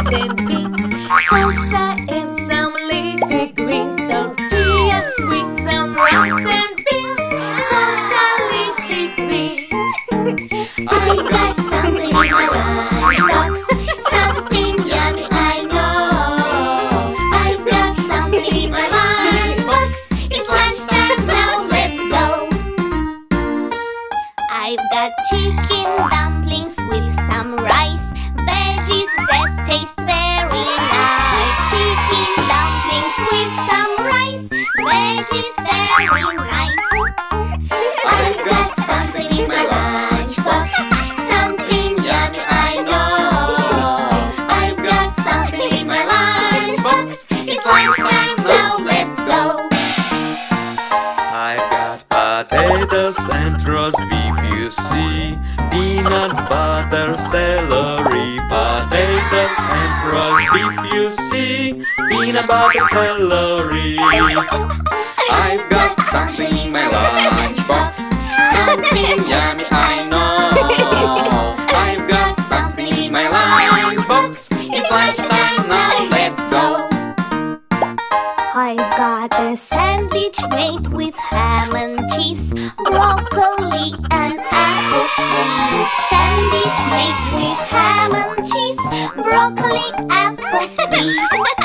rice and beans, salsa and some leafy greens, tortillas with some rice and beans, salsa, leafy greens. I've got something in my lunchbox, something yummy I know. I've got something in my lunchbox. It's lunchtime now, let's go. I've got chicken dumplings with some rice, veggies that taste very nice. Chicken dumplings with some rice, veggies very nice. I've got something in my lunchbox, something yummy I know. I've got something in my lunchbox. It's lunchtime now, let's go. I've got potatoes and roast beef, you see, peanut butter, celery, potatoes and roast beef, you see, peanut butter, celery. I've got something in my lunchbox, something yummy I know. I've got something in my lunchbox. It's lunchtime now, let's go. I've got a sandwich made with ham and cheese, broccoli and apples, please. Sandwich made with ham and cheese, broccoli, apples, please.